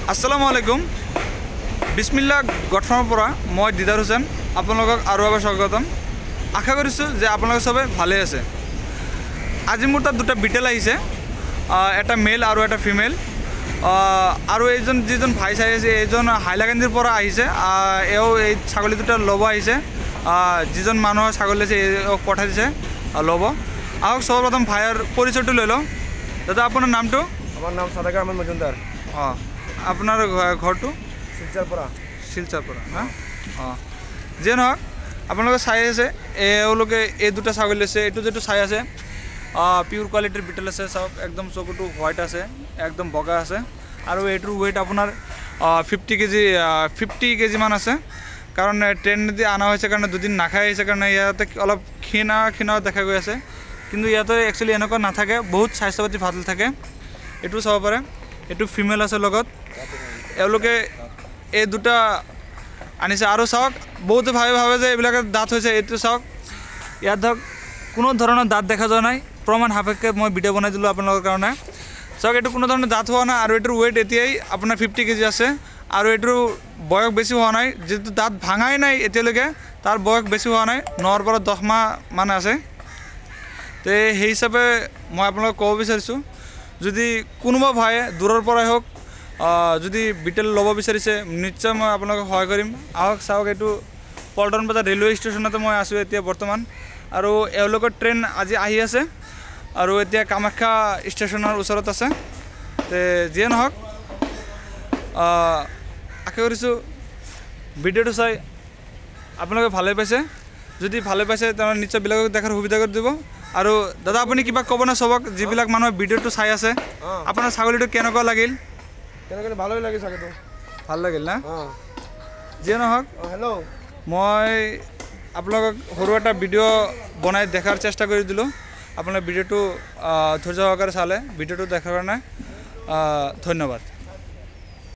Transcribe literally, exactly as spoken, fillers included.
আসসালামু আলাইকুম বিসমিল্লাহ গডফাৰ্মৰ পৰা মই দিদাৰ হুছেইন আপোনালোকক আৰু এবাৰ স্বাগতম আশা কৰিছোঁ যে আপোনালোক সবে ভালে আছে আজি মোৰ তাত দুটা বিটেল আহিছে এটা মেল আৰু এটা ফিমেল আৰু এইজন যিজন ভাই চাই আছে এইজন হাইলাকান্দিৰ পৰা আহিছে এও এই ছাগলী দুটা ল'ব আহিছে যিজন মানুহৰ ছাগলী আছে এওক পঠাই দিছে ল'ব আহক সৰ্বপ্ৰথম ভাইৰ পৰিচয়টো লৈ লওঁ দাদা আপোনাৰ নামটো আমার নাম সাদাকা আহমেদ মজুমদার অঁ আপোনাৰ ঘৰটো শিলচৰ পৰা শিলচৰ পৰা হা অঁ যিয়ে নহওক আপোনালোকে চাই আছে এওঁলোকে এই দুটা ছাগলী আছে এইটো যিটো চাই আছে পিউৰ কোৱালিটিৰ বিটেল আছে চাওক একদম চকুটো হোৱাইট আছে একদম বগা আছে আৰু এইটোৰ ৱেইট আপোনাৰ ফিফটি কেজি ফিফটি কেজিমান আছে কাৰণ ট্ৰেইনেদি অনা হৈছে কাৰণে দুদিন নাখাই আহিছে কাৰণে ইয়াতে অলপ ক্ষীণা ক্ষীণা দেখা গৈ আছে কিন্তু ইয়াতে একচুৱেলি এনেকুৱা নাথাকে বহুত স্বাস্থ্য পাতি ভাল থাকে এইটো চাব পাৰে এইটো ফিমেল আছে লগত এওঁলোকে এই দুটা আনিছে আৰু চাওক বহুতে ভাবে ভাবে যে এইবিলাকে দাঁত হৈছে এইটো চাওক ইয়াত ধৰক কোনো ধৰণৰ দাঁত দেখা যোৱা নাই প্ৰমাণ সাপেক্ষে মই ভিডিঅ' বনাই দিলোঁ আপোনালোকৰ কাৰণে চাওক এইটো কোনো ধৰণৰ দাঁত হোৱা নাই আৰু এইটোৰ ৱেইট এতিয়াই আপোনাৰ ফিফটি কেজি আছে আৰু এইটোৰ বয়স বেছি হোৱা নাই যিটো দাঁত ভাঙাই নাই এতিয়ালৈকে তাৰ বয়স বেছি হোৱা নাই নৰ পৰা দহ মাহ মান আছে তো সেই হিচাপে মই আপোনালোকক ক'ব বিচাৰিছোঁ যদি কোনোবা ভাইয়ে দূৰৰ পৰাই হওক যদি বিটেল ল'ব বিচাৰিছে নিশ্চয় মই আপোনালোকক সহায় কৰিম আহক চাওক এইটো পল্টন বজাৰ ৰেলৱে ষ্টেচনতে মই আছোঁ এতিয়া বৰ্তমান আৰু এওঁলোকৰ ট্ৰেইন আজি আহি আছে আৰু এতিয়া কামাখ্যা ষ্টেচনৰ ওচৰত আছে তো যিয়ে নহওক আশা কৰিছোঁ ভিডিঅ'টো চাই আপোনালোকে ভালে পাইছে যদি ভালে পাইছে তেনেহ'লে নিশ্চয় বেলেগক দেখাৰ সুবিধা কৰি দিব আৰু দাদা আপুনি কিবা ক'ব না চবক যিবিলাক মানুহে ভিডিঅ'টো চাই আছে আপোনাৰ ছাগলীটো কেনেকুৱা লাগিল কেনেকৈ ভালোই লাগে ছাগলীটো ভাল লাগিল না যিয়ে নহওক হেল্ল' মই আপোনালোকক সৰু এটা ভিডিঅ' বনাই দেখাৰ চেষ্টা কৰি দিলোঁ আপোনালোকে ভিডিঅ'টো ধৈৰ্য সহকাৰে চালে ভিডিঅ'টো দেখাৰ কাৰণে ধন্যবাদ